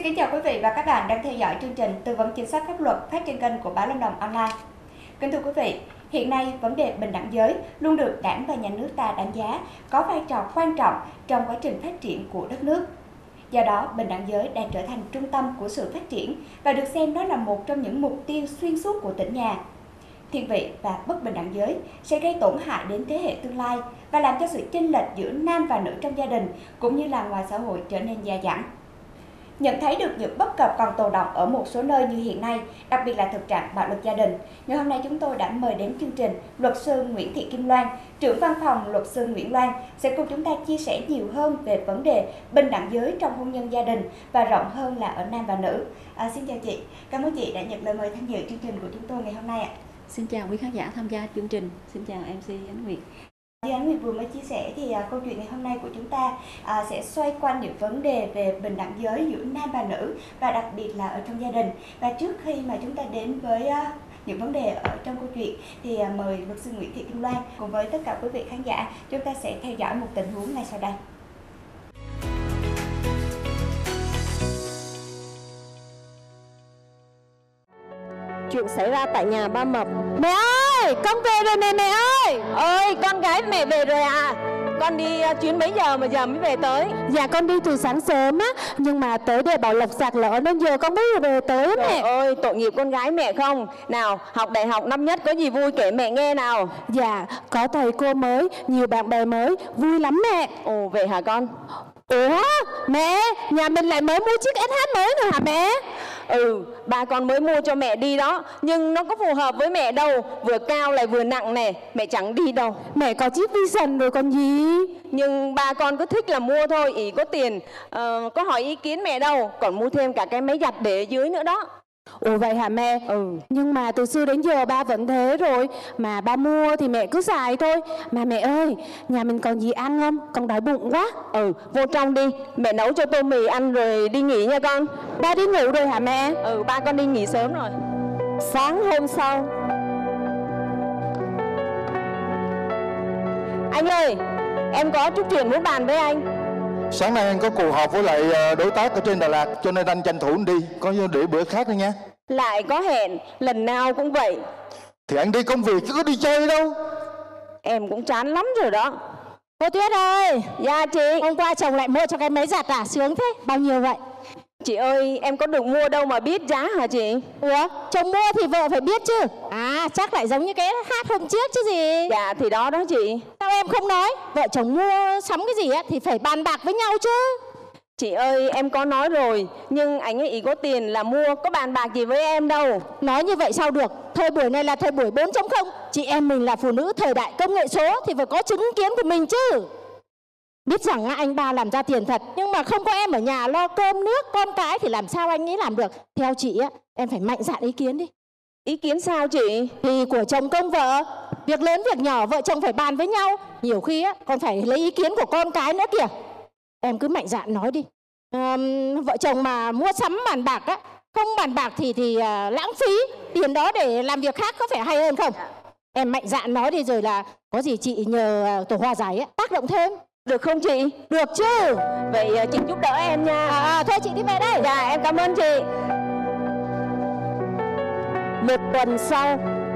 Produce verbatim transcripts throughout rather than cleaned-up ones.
Xin kính chào quý vị và các bạn đang theo dõi chương trình tư vấn chính sách pháp luật phát trên kênh của Báo Lâm Đồng Online. Kính thưa quý vị, hiện nay vấn đề bình đẳng giới luôn được Đảng và Nhà nước ta đánh giá có vai trò quan trọng trong quá trình phát triển của đất nước. Do đó, bình đẳng giới đang trở thành trung tâm của sự phát triển và được xem đó là một trong những mục tiêu xuyên suốt của tỉnh nhà. Thiên vị và bất bình đẳng giới sẽ gây tổn hại đến thế hệ tương lai và làm cho sự chênh lệch giữa nam và nữ trong gia đình cũng như là ngoài xã hội trở nên dai dẳng. Nhận thấy được những bất cập còn tồn đọng ở một số nơi như hiện nay, đặc biệt là thực trạng bạo lực gia đình, ngày hôm nay chúng tôi đã mời đến chương trình luật sư Nguyễn Thị Kim Loan, trưởng văn phòng luật sư Nguyễn Loan sẽ cùng chúng ta chia sẻ nhiều hơn về vấn đề bình đẳng giới trong hôn nhân gia đình và rộng hơn là ở nam và nữ. À, xin chào chị, cảm ơn chị đã nhận lời mời tham dự chương trình của chúng tôi ngày hôm nay ạ. Xin chào quý khán giả tham gia chương trình, xin chào em xê Ánh Nguyệt. Như Ánh Nguyệt vừa mới chia sẻ thì uh, câu chuyện ngày hôm nay của chúng ta uh, sẽ xoay quanh những vấn đề về bình đẳng giới giữa nam và nữ và đặc biệt là ở trong gia đình. Và trước khi mà chúng ta đến với uh, những vấn đề ở trong câu chuyện thì uh, mời luật sư Nguyễn Thị Kim Loan cùng với tất cả quý vị khán giả chúng ta sẽ theo dõi một tình huống ngay sau đây. Chuyện xảy ra tại nhà ba Mập. Mẹ ơi, con về rồi nè mẹ ơi. Ơi, con gái mẹ về rồi à? Con đi uh, chuyến mấy giờ mà giờ mới về tới? Dạ con đi từ sáng sớm á, nhưng mà tới để bảo lộc sạt lở nên giờ con mới về tới mẹ. Trời ơi, tội nghiệp con gái mẹ không? Nào, học đại học năm nhất có gì vui kể mẹ nghe nào. Dạ, có thầy cô mới, nhiều bạn bè mới, vui lắm mẹ. Ồ, vậy hả con? Ủa, mẹ, nhà mình lại mới mua chiếc ét hát mới rồi hả mẹ? Ừ, ba con mới mua cho mẹ đi đó, nhưng nó có phù hợp với mẹ đâu, vừa cao lại vừa nặng nè, mẹ chẳng đi đâu. Mẹ có chiếc Vision rồi còn gì. Nhưng ba con cứ thích là mua thôi, ý có tiền, uh, có hỏi ý kiến mẹ đâu, còn mua thêm cả cái máy giặt để ở dưới nữa đó. Ủa vậy hả mẹ? Ừ. Nhưng mà từ xưa đến giờ ba vẫn thế rồi. Mà ba mua thì mẹ cứ xài thôi. Mà mẹ ơi, nhà mình còn gì ăn không? Con đói bụng quá. Ừ, vô trong đi, mẹ nấu cho tô mì ăn rồi đi nghỉ nha con. Ba đi ngủ rồi hả mẹ? Ừ, ba con đi nghỉ sớm rồi. Sáng hôm sau. Anh ơi, em có chút chuyện muốn bàn với anh. Sáng nay anh có cuộc họp với lại đối tác ở trên Đà Lạt, cho nên anh tranh thủ anh đi, có để bữa khác nữa nha. Lại có hẹn, lần nào cũng vậy. Thì anh đi công việc chứ có đi chơi đâu. Em cũng chán lắm rồi đó. Cô Tuyết ơi. Dạ chị. Hôm qua chồng lại mua cho cái máy giặt à? Sướng thế, bao nhiêu vậy? Chị ơi, em có được mua đâu mà biết giá hả chị? Ủa, chồng mua thì vợ phải biết chứ. À, chắc lại giống như cái hát hôm trước chứ gì. Dạ, thì đó đó chị. Sao em không nói? Vợ chồng mua sắm cái gì á thì phải bàn bạc với nhau chứ. Chị ơi, em có nói rồi, nhưng anh ấy ý có tiền là mua, có bàn bạc gì với em đâu. Nói như vậy sao được? Thời buổi này là thời buổi bốn chấm không. Chị em mình là phụ nữ thời đại công nghệ số thì phải có chứng kiến của mình chứ. Biết rằng anh ba làm ra tiền thật, nhưng mà không có em ở nhà lo cơm nước con cái thì làm sao anh ấy làm được. Theo chị á, em phải mạnh dạn ý kiến đi. Ý kiến sao chị? Thì của chồng công vợ, việc lớn việc nhỏ vợ chồng phải bàn với nhau. Nhiều khi á, còn phải lấy ý kiến của con cái nữa kìa. Em cứ mạnh dạn nói đi. à, Vợ chồng mà mua sắm bàn bạc á, không bàn bạc thì thì uh, lãng phí tiền đó để làm việc khác, có phải hay hơn không? Em mạnh dạn nói đi, rồi là có gì chị nhờ uh, tổ hòa giải á, tác động thêm. Được không chị? Được chứ. Vậy chị giúp đỡ em nha. À, à, thôi chị đi về đây. Dạ em cảm ơn chị. Một tuần sau.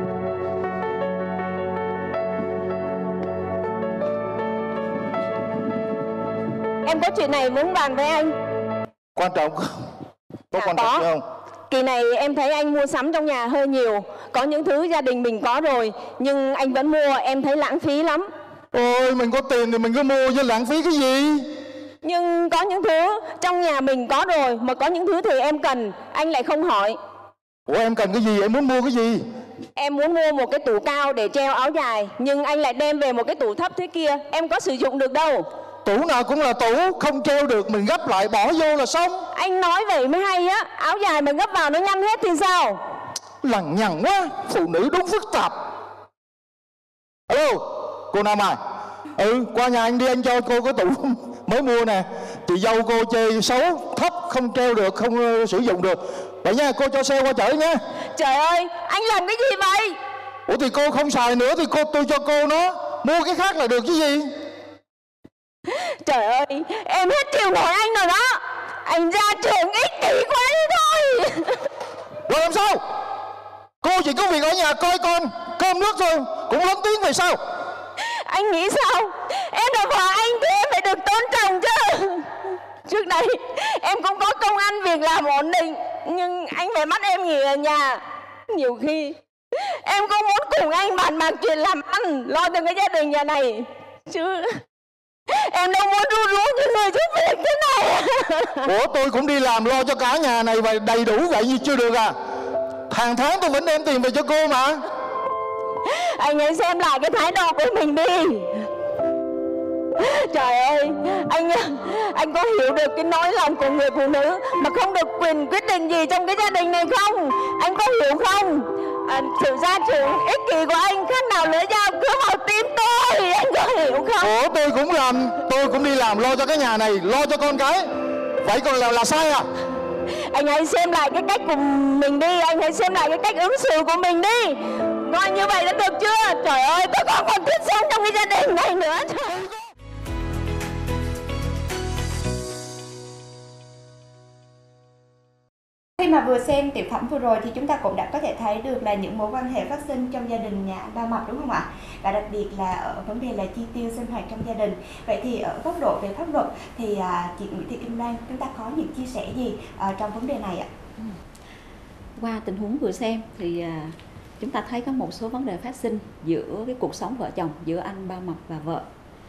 Em có chuyện này muốn bàn với anh. Quan trọng không? Có Dạ, quan trọng có. không? Kỳ này em thấy anh mua sắm trong nhà hơi nhiều. Có những thứ gia đình mình có rồi, nhưng anh vẫn mua, em thấy lãng phí lắm. Ôi, mình có tiền thì mình cứ mua chứ lãng phí cái gì? Nhưng có những thứ trong nhà mình có rồi, mà có những thứ thì em cần, anh lại không hỏi. Ủa em cần cái gì? Em muốn mua cái gì? Em muốn mua một cái tủ cao để treo áo dài, nhưng anh lại đem về một cái tủ thấp thế kia, em có sử dụng được đâu. Tủ nào cũng là tủ, không treo được mình gấp lại bỏ vô là xong. Anh nói vậy mới hay á, áo dài mà gấp vào nó nhăn hết thì sao? Lằng nhằng quá, phụ nữ đúng phức tạp. Alo, cô Nam à? Ừ, qua nhà anh đi, anh cho cô cái tủ mới mua nè. Chị dâu cô chơi xấu, thấp, không treo được, không uh, sử dụng được. Vậy nha, cô cho xe qua chở nha. Trời ơi, anh làm cái gì vậy? Ủa thì cô không xài nữa thì cô tôi cho cô nó, mua cái khác là được chứ gì. Trời ơi, em hết chịu nổi anh rồi đó. Anh gia trưởng ích kỷ quá đi thôi. Rồi làm sao? Cô chỉ có việc ở nhà coi con, cơm nước thôi, cũng lớn tiếng về sao? Anh nghĩ sao? Em là vợ anh thì em phải được tôn trọng chứ. Trước đây em cũng có công ăn việc làm ổn định, nhưng anh phải bắt em nghỉ ở nhà. Nhiều khi em cũng muốn cùng anh bàn bạc chuyện làm ăn, lo cho cái gia đình nhà này, chứ em đâu muốn ru rú những người giúp việc thế này. Ủa tôi cũng đi làm lo cho cả nhà này và đầy đủ vậy như chưa được à? Hàng tháng tôi vẫn đem tiền về cho cô mà. Anh hãy xem lại cái thái độ của mình đi. Trời ơi, anh anh có hiểu được cái nỗi lòng của người phụ nữ mà không được quyền quyết định gì trong cái gia đình này không? Anh có hiểu không? À, sự gia trưởng ích kỷ của anh khác nào lưỡi dao cứa vào tim tôi, anh có hiểu không? Ủa tôi cũng làm, tôi cũng đi làm lo cho cái nhà này, lo cho con cái. Vậy còn là, là sai à? Anh hãy xem lại cái cách của mình đi, anh hãy xem lại cái cách ứng xử của mình đi. Coi như vậy đã được chưa? Trời ơi, tôi không còn thiết sống trong cái gia đình này nữa. Trời. Khi mà vừa xem tiểu phẩm vừa rồi thì chúng ta cũng đã có thể thấy được là những mối quan hệ phát sinh trong gia đình nhà Ba Mập, đúng không ạ? Và đặc biệt là ở vấn đề là chi tiêu sinh hoạt trong gia đình. Vậy thì ở góc độ về pháp luật thì à, chị Nguyễn Thị Kim Loan, chúng ta có những chia sẻ gì à, trong vấn đề này ạ? Qua tình huống vừa xem thì à, chúng ta thấy có một số vấn đề phát sinh giữa cái cuộc sống vợ chồng, giữa anh Ba Mập và vợ.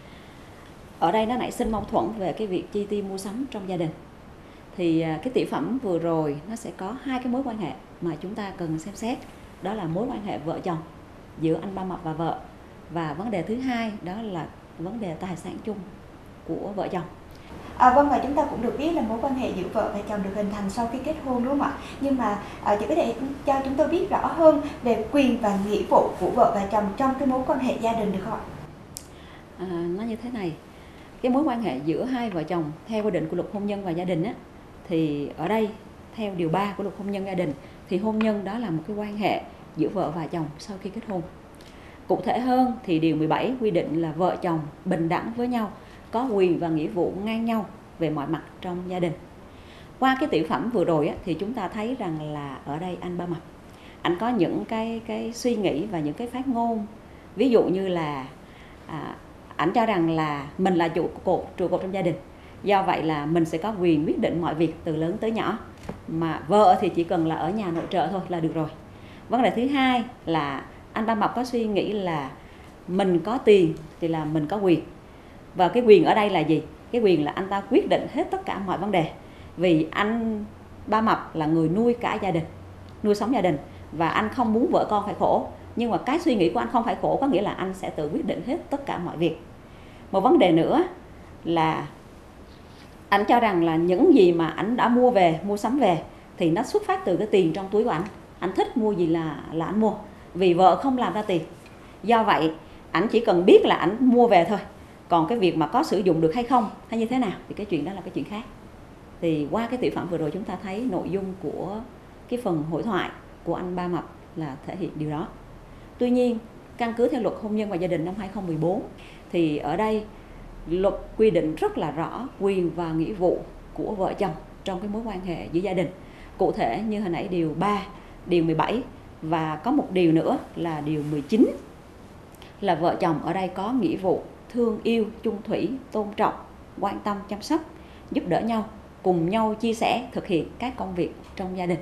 Ở đây nó nảy sinh mâu thuẫn về cái việc chi tiêu mua sắm trong gia đình. Thì cái tiểu phẩm vừa rồi nó sẽ có hai cái mối quan hệ mà chúng ta cần xem xét. Đó là mối quan hệ vợ chồng giữa anh Ba Mập và vợ. Và vấn đề thứ hai đó là vấn đề tài sản chung của vợ chồng. À, vâng, và chúng ta cũng được biết là mối quan hệ giữa vợ và chồng được hình thành sau khi kết hôn, đúng không ạ? Nhưng mà à, chị có thể cho chúng tôi biết rõ hơn về quyền và nghĩa vụ của vợ và chồng trong cái mối quan hệ gia đình được không ạ? À, nó như thế này, cái mối quan hệ giữa hai vợ chồng theo quy định của luật hôn nhân và gia đình á, thì ở đây theo điều ba của luật hôn nhân gia đình thì hôn nhân đó là một cái quan hệ giữa vợ và chồng sau khi kết hôn. Cụ thể hơn thì điều mười bảy quy định là vợ chồng bình đẳng với nhau, có quyền và nghĩa vụ ngang nhau về mọi mặt trong gia đình. Qua cái tiểu phẩm vừa rồi á, thì chúng ta thấy rằng là ở đây anh Ba Mập, anh có những cái cái suy nghĩ và những cái phát ngôn, ví dụ như là à, anh cho rằng là mình là trụ cột trụ cột trong gia đình, do vậy là mình sẽ có quyền quyết định mọi việc từ lớn tới nhỏ, mà vợ thì chỉ cần là ở nhà nội trợ thôi là được rồi. Vấn đề thứ hai là anh Ba Mập có suy nghĩ là mình có tiền thì là mình có quyền, và cái quyền ở đây là gì? Cái quyền là anh ta quyết định hết tất cả mọi vấn đề, vì anh Ba Mập là người nuôi cả gia đình, nuôi sống gia đình, và anh không muốn vợ con phải khổ. Nhưng mà cái suy nghĩ của anh không phải khổ có nghĩa là anh sẽ tự quyết định hết tất cả mọi việc. Một vấn đề nữa là anh cho rằng là những gì mà anh đã mua về, mua sắm về thì nó xuất phát từ cái tiền trong túi của anh. Anh thích mua gì là là anh mua, vì vợ không làm ra tiền. Do vậy anh chỉ cần biết là anh mua về thôi. Còn cái việc mà có sử dụng được hay không hay như thế nào thì cái chuyện đó là cái chuyện khác. Thì qua cái tiểu phẩm vừa rồi chúng ta thấy nội dung của cái phần hội thoại của anh Ba Mập là thể hiện điều đó. Tuy nhiên căn cứ theo luật hôn nhân và gia đình năm hai không một bốn thì ở đây luật quy định rất là rõ quyền và nghĩa vụ của vợ chồng trong cái mối quan hệ giữa gia đình. Cụ thể như hồi nãy điều ba, điều mười bảy, và có một điều nữa là điều mười chín, là vợ chồng ở đây có nghĩa vụ thương yêu, chung thủy, tôn trọng, quan tâm, chăm sóc, giúp đỡ nhau, cùng nhau chia sẻ thực hiện các công việc trong gia đình.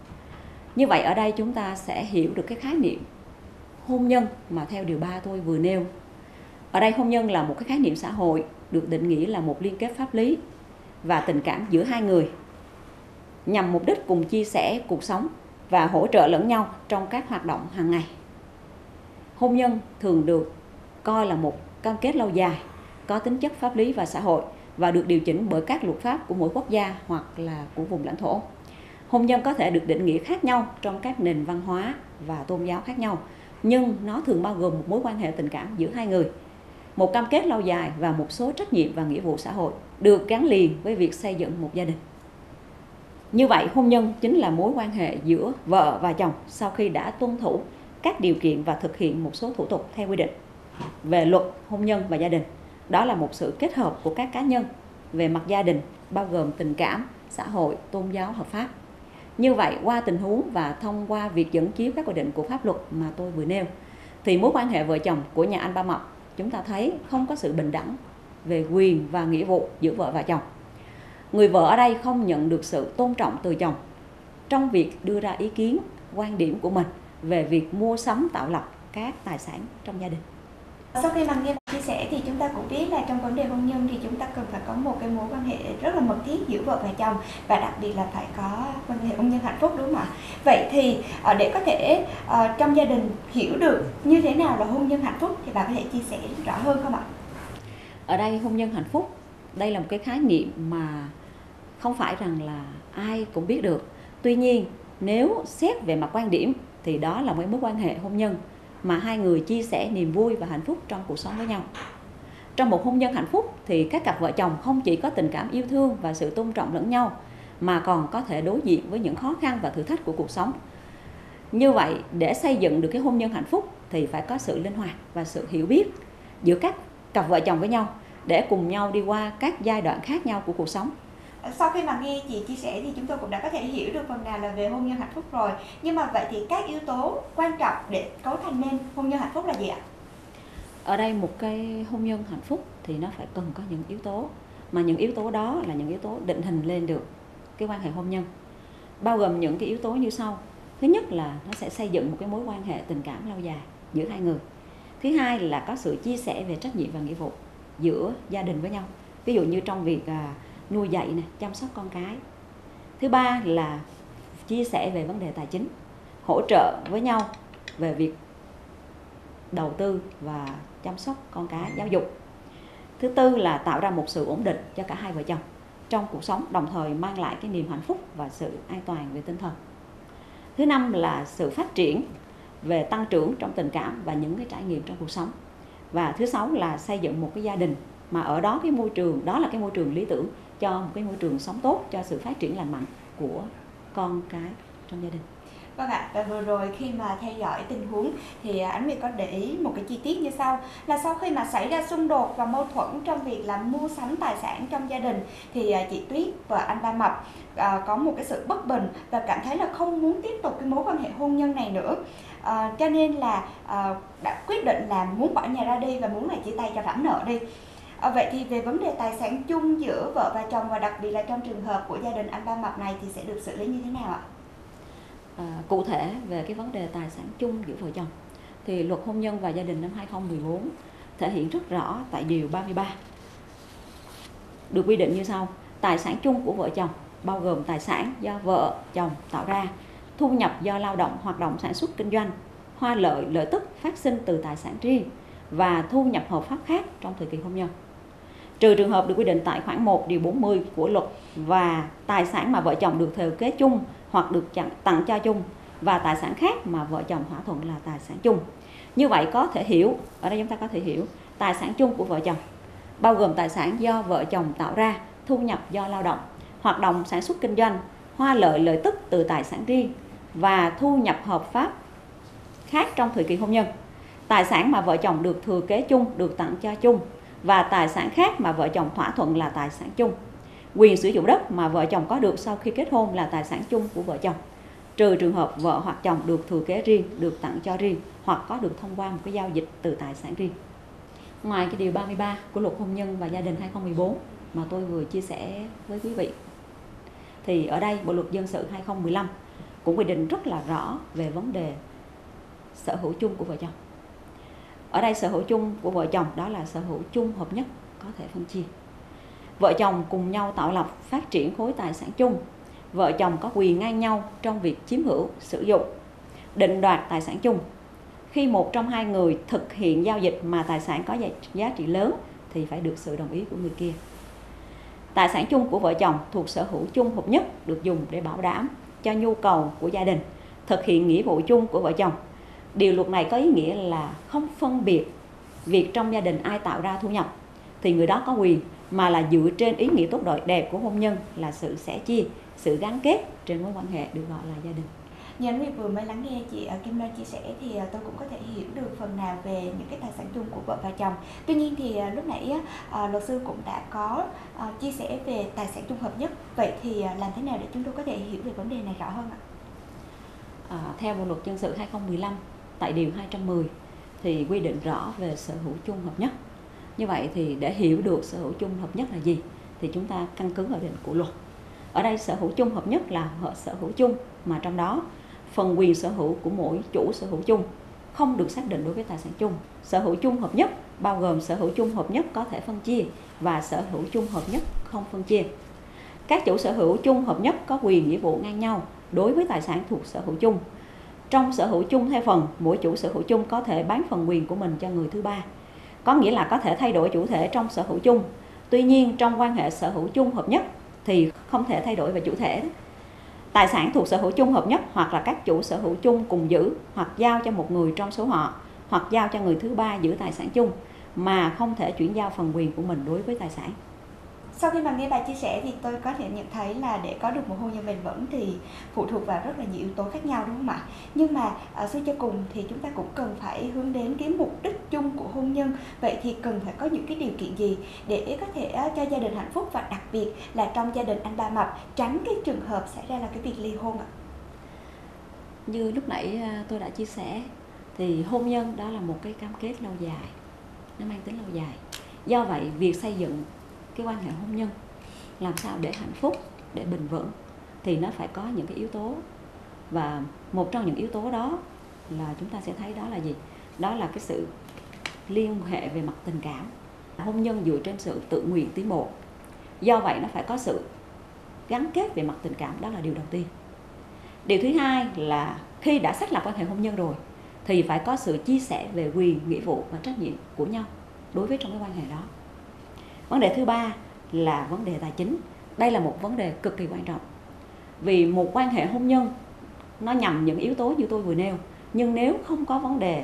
Như vậy ở đây chúng ta sẽ hiểu được cái khái niệm hôn nhân mà theo điều ba tôi vừa nêu. Ở đây hôn nhân là một cái khái niệm xã hội được định nghĩa là một liên kết pháp lý và tình cảm giữa hai người nhằm mục đích cùng chia sẻ cuộc sống và hỗ trợ lẫn nhau trong các hoạt động hàng ngày. Hôn nhân thường được coi là một cam kết lâu dài, có tính chất pháp lý và xã hội và được điều chỉnh bởi các luật pháp của mỗi quốc gia hoặc là của vùng lãnh thổ. Hôn nhân có thể được định nghĩa khác nhau trong các nền văn hóa và tôn giáo khác nhau, nhưng nó thường bao gồm một mối quan hệ tình cảm giữa hai người, một cam kết lâu dài và một số trách nhiệm và nghĩa vụ xã hội được gắn liền với việc xây dựng một gia đình. Như vậy, hôn nhân chính là mối quan hệ giữa vợ và chồng sau khi đã tuân thủ các điều kiện và thực hiện một số thủ tục theo quy định về luật hôn nhân và gia đình. Đó là một sự kết hợp của các cá nhân về mặt gia đình, bao gồm tình cảm, xã hội, tôn giáo hợp pháp. Như vậy, qua tình huống và thông qua việc dẫn chiếu các quy định của pháp luật mà tôi vừa nêu, thì mối quan hệ vợ chồng của nhà anh Ba Mập chúng ta thấy không có sự bình đẳng về quyền và nghĩa vụ giữa vợ và chồng. Người vợ ở đây không nhận được sự tôn trọng từ chồng trong việc đưa ra ý kiến, quan điểm của mình về việc mua sắm tạo lập các tài sản trong gia đình. Sau khi mà nghe chia sẻ thì chúng ta cũng biết là trong vấn đề hôn nhân thì chúng ta cần phải có một cái mối quan hệ rất là mật thiết giữa vợ và chồng, và đặc biệt là phải có quan hệ hôn nhân hạnh phúc, đúng không ạ? Vậy thì để có thể uh, trong gia đình hiểu được như thế nào là hôn nhân hạnh phúc thì bà có thể chia sẻ rõ hơn không ạ? Ở đây hôn nhân hạnh phúc, đây là một cái khái niệm mà không phải rằng là ai cũng biết được. Tuy nhiên, nếu xét về mặt quan điểm thì đó là một mối quan hệ hôn nhân mà hai người chia sẻ niềm vui và hạnh phúc trong cuộc sống với nhau. Trong một hôn nhân hạnh phúc thì các cặp vợ chồng không chỉ có tình cảm yêu thương và sự tôn trọng lẫn nhau, mà còn có thể đối diện với những khó khăn và thử thách của cuộc sống. Như vậy, để xây dựng được cái hôn nhân hạnh phúc thì phải có sự linh hoạt và sự hiểu biết giữa các cặp vợ chồng với nhau để cùng nhau đi qua các giai đoạn khác nhau của cuộc sống. Sau khi mà nghe chị chia sẻ thì chúng tôi cũng đã có thể hiểu được phần nào là về hôn nhân hạnh phúc rồi. Nhưng mà vậy thì các yếu tố quan trọng để cấu thành nên hôn nhân hạnh phúc là gì ạ? Ở đây một cái hôn nhân hạnh phúc thì nó phải cần có những yếu tố, mà những yếu tố đó là những yếu tố định hình lên được cái quan hệ hôn nhân, bao gồm những cái yếu tố như sau. Thứ nhất là nó sẽ xây dựng một cái mối quan hệ tình cảm lâu dài giữa hai người. Thứ hai là có sự chia sẻ về trách nhiệm và nghĩa vụ giữa gia đình với nhau, ví dụ như trong việc à, nuôi dạy này, chăm sóc con cái. Thứ ba là chia sẻ về vấn đề tài chính, hỗ trợ với nhau về việc đầu tư và chăm sóc con cái, giáo dục. Thứ tư là tạo ra một sự ổn định cho cả hai vợ chồng trong cuộc sống, đồng thời mang lại cái niềm hạnh phúc và sự an toàn về tinh thần. Thứ năm là sự phát triển về tăng trưởng trong tình cảm và những cái trải nghiệm trong cuộc sống. Và thứ sáu là xây dựng một cái gia đình mà ở đó cái môi trường đó là cái môi trường lý tưởng cho một cái môi trường sống tốt, cho sự phát triển lành mạnh của con cái trong gia đình. Vâng ạ, và vừa rồi khi mà theo dõi tình huống thì Ánh Nguyệt có để ý một cái chi tiết như sau, là sau khi mà xảy ra xung đột và mâu thuẫn trong việc là mua sắm tài sản trong gia đình thì chị Tuyết và anh Ba Mập à, có một cái sự bất bình và cảm thấy là không muốn tiếp tục cái mối quan hệ hôn nhân này nữa. À, cho nên là à, đã quyết định là muốn bỏ nhà ra đi và muốn là chia tay cho rảnh nợ đi. À, vậy thì về vấn đề tài sản chung giữa vợ và chồng, và đặc biệt là trong trường hợp của gia đình anh Ba Mập này thì sẽ được xử lý như thế nào ạ? À, cụ thể về cái vấn đề tài sản chung giữa vợ chồng thì luật hôn nhân và gia đình năm hai không một bốn thể hiện rất rõ tại điều ba mươi ba, được quy định như sau: tài sản chung của vợ chồng bao gồm tài sản do vợ chồng tạo ra, thu nhập do lao động hoạt động sản xuất kinh doanh, hoa lợi lợi tức phát sinh từ tài sản riêng và thu nhập hợp pháp khác trong thời kỳ hôn nhân, trừ trường hợp được quy định tại khoản một điều bốn mươi của luật, và tài sản mà vợ chồng được thừa kế chung hoặc được tặng cho chung, và tài sản khác mà vợ chồng thỏa thuận là tài sản chung. Như vậy có thể hiểu, ở đây chúng ta có thể hiểu tài sản chung của vợ chồng bao gồm tài sản do vợ chồng tạo ra, thu nhập do lao động, hoạt động sản xuất kinh doanh, hoa lợi lợi tức từ tài sản riêng và thu nhập hợp pháp khác trong thời kỳ hôn nhân, tài sản mà vợ chồng được thừa kế chung, được tặng cho chung, và tài sản khác mà vợ chồng thỏa thuận là tài sản chung. Quyền sử dụng đất mà vợ chồng có được sau khi kết hôn là tài sản chung của vợ chồng, trừ trường hợp vợ hoặc chồng được thừa kế riêng, được tặng cho riêng hoặc có được thông qua một cái giao dịch từ tài sản riêng. Ngoài cái điều ba mươi ba của luật hôn nhân và gia đình hai không một bốn mà tôi vừa chia sẻ với quý vị, thì ở đây Bộ luật dân sự hai không một lăm cũng quy định rất là rõ về vấn đề sở hữu chung của vợ chồng. Ở đây sở hữu chung của vợ chồng đó là sở hữu chung hợp nhất, có thể phân chia. Vợ chồng cùng nhau tạo lập, phát triển khối tài sản chung. Vợ chồng có quyền ngang nhau trong việc chiếm hữu, sử dụng, định đoạt tài sản chung. Khi một trong hai người thực hiện giao dịch mà tài sản có giá trị lớn thì phải được sự đồng ý của người kia. Tài sản chung của vợ chồng thuộc sở hữu chung hợp nhất được dùng để bảo đảm cho nhu cầu của gia đình, thực hiện nghĩa vụ chung của vợ chồng. Điều luật này có ý nghĩa là không phân biệt việc trong gia đình ai tạo ra thu nhập thì người đó có quyền, mà là dựa trên ý nghĩa tốt đẹp của hôn nhân là sự sẻ chia, sự gắn kết trên mối quan hệ được gọi là gia đình. Như anh Nguyệt vừa mới lắng nghe chị Kim Loan chia sẻ thì tôi cũng có thể hiểu được phần nào về những cái tài sản chung của vợ và chồng. Tuy nhiên thì lúc nãy luật sư cũng đã có chia sẻ về tài sản chung hợp nhất. Vậy thì làm thế nào để chúng tôi có thể hiểu về vấn đề này rõ hơn ạ? À, theo Bộ luật dân sự hai không một năm tại điều hai trăm mười thì quy định rõ về sở hữu chung hợp nhất. Như vậy thì để hiểu được sở hữu chung hợp nhất là gì thì chúng ta căn cứ vào định của luật. Ở đây sở hữu chung hợp nhất là sở hữu chung mà trong đó phần quyền sở hữu của mỗi chủ sở hữu chung không được xác định đối với tài sản chung. Sở hữu chung hợp nhất bao gồm sở hữu chung hợp nhất có thể phân chia và sở hữu chung hợp nhất không phân chia. Các chủ sở hữu chung hợp nhất có quyền nghĩa vụ ngang nhau đối với tài sản thuộc sở hữu chung. Trong sở hữu chung theo phần, mỗi chủ sở hữu chung có thể bán phần quyền của mình cho người thứ ba. Có nghĩa là có thể thay đổi chủ thể trong sở hữu chung. Tuy nhiên trong quan hệ sở hữu chung hợp nhất thì không thể thay đổi về chủ thể. Tài sản thuộc sở hữu chung hợp nhất hoặc là các chủ sở hữu chung cùng giữ hoặc giao cho một người trong số họ hoặc giao cho người thứ ba giữ tài sản chung mà không thể chuyển giao phần quyền của mình đối với tài sản. Sau khi mà nghe bà chia sẻ thì tôi có thể nhận thấy là để có được một hôn nhân bền vững thì phụ thuộc vào rất là nhiều yếu tố khác nhau, đúng không ạ? Nhưng mà suy cho cùng thì chúng ta cũng cần phải hướng đến cái mục đích chung của hôn nhân. Vậy thì cần phải có những cái điều kiện gì để có thể cho gia đình hạnh phúc, và đặc biệt là trong gia đình anh Ba Mập tránh cái trường hợp xảy ra là cái việc ly hôn ạ? Như lúc nãy tôi đã chia sẻ thì hôn nhân đó là một cái cam kết lâu dài, nó mang tính lâu dài. Do vậy việc xây dựng cái quan hệ hôn nhân làm sao để hạnh phúc, để bền vững thì nó phải có những cái yếu tố, và một trong những yếu tố đó là chúng ta sẽ thấy đó là gì? Đó là cái sự liên hệ về mặt tình cảm. Hôn nhân dựa trên sự tự nguyện tiến bộ, do vậy nó phải có sự gắn kết về mặt tình cảm, đó là điều đầu tiên. Điều thứ hai là khi đã xác lập quan hệ hôn nhân rồi thì phải có sự chia sẻ về quyền, nghĩa vụ và trách nhiệm của nhau đối với trong cái quan hệ đó. Vấn đề thứ ba là vấn đề tài chính. Đây là một vấn đề cực kỳ quan trọng. Vì một quan hệ hôn nhân nó nhằm những yếu tố như tôi vừa nêu, nhưng nếu không có vấn đề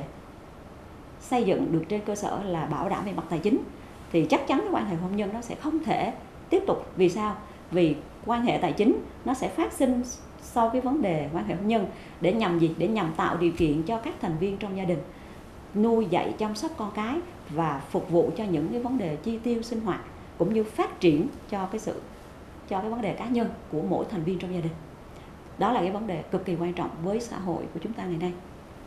xây dựng được trên cơ sở là bảo đảm về mặt tài chính thì chắc chắn cái quan hệ hôn nhân nó sẽ không thể tiếp tục. Vì sao? Vì quan hệ tài chính nó sẽ phát sinh sau cái vấn đề quan hệ hôn nhân để nhằm gì? Để nhằm tạo điều kiện cho các thành viên trong gia đình nuôi dạy, chăm sóc con cái và phục vụ cho những cái vấn đề chi tiêu sinh hoạt, cũng như phát triển cho cái sự cho cái vấn đề cá nhân của mỗi thành viên trong gia đình. Đó là cái vấn đề cực kỳ quan trọng với xã hội của chúng ta ngày nay.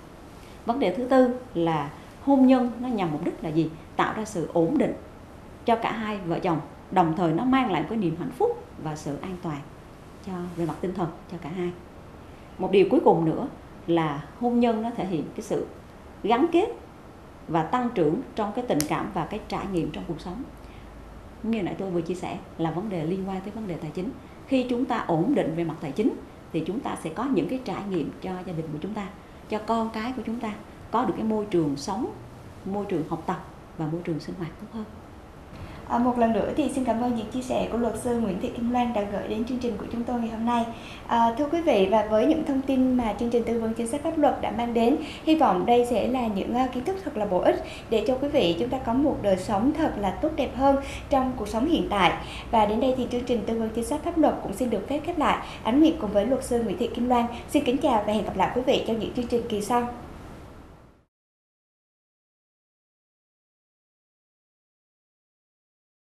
Vấn đề thứ tư là hôn nhân nó nhằm mục đích là gì? Tạo ra sự ổn định cho cả hai vợ chồng, đồng thời nó mang lại cái niềm hạnh phúc và sự an toàn cho về mặt tinh thần cho cả hai. Một điều cuối cùng nữa là hôn nhân nó thể hiện cái sự gắn kết và tăng trưởng trong cái tình cảm và cái trải nghiệm trong cuộc sống. Như nãy tôi vừa chia sẻ là vấn đề liên quan tới vấn đề tài chính. Khi chúng ta ổn định về mặt tài chính thì chúng ta sẽ có những cái trải nghiệm cho gia đình của chúng ta, cho con cái của chúng ta có được cái môi trường sống, môi trường học tập và môi trường sinh hoạt tốt hơn. À, một lần nữa thì xin cảm ơn những chia sẻ của luật sư Nguyễn Thị Kim Loan đã gửi đến chương trình của chúng tôi ngày hôm nay. À, thưa quý vị, và với những thông tin mà chương trình tư vấn chính sách pháp luật đã mang đến, hy vọng đây sẽ là những uh, kiến thức thật là bổ ích để cho quý vị chúng ta có một đời sống thật là tốt đẹp hơn trong cuộc sống hiện tại. Và đến đây thì chương trình tư vấn chính sách pháp luật cũng xin được phép khép lại. Ánh Nguyệt cùng với luật sư Nguyễn Thị Kim Loan xin kính chào và hẹn gặp lại quý vị trong những chương trình kỳ sau.